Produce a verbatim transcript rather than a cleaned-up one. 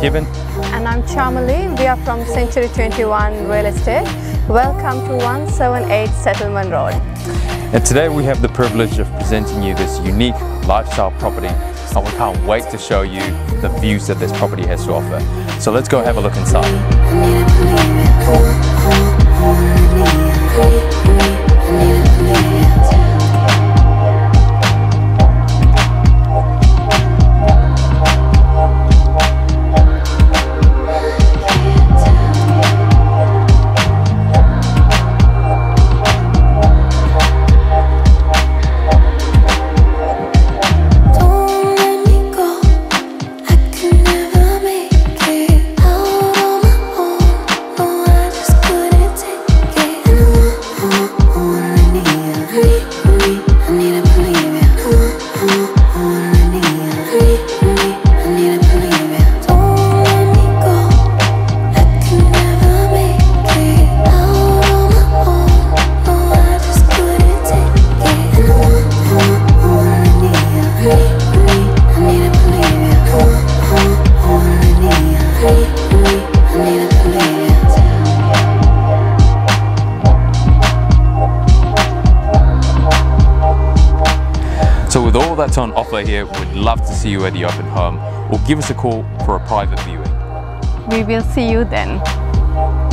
Kevin. And I'm Chamali. We are from Century twenty-one Real Estate. Welcome to one seventy-eight Settlement Road. And today we have the privilege of presenting you this unique lifestyle property, and we can't wait to show you the views that this property has to offer. So let's go have a look inside. So with all that's on offer here, we'd love to see you at the open home, or give us a call for a private viewing. We will see you then.